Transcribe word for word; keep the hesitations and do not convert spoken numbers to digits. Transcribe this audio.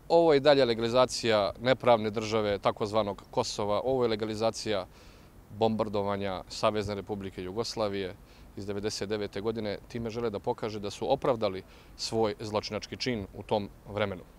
Ovo je i dalje legalizacija nepravne države, takozvanog Kosova. Ovo je legalizacija bombardovanja Savezne Republike Jugoslavije iz devedeset devete godine. Time žele da pokaže da su opravdali svoj zločinački čin u tom vremenu.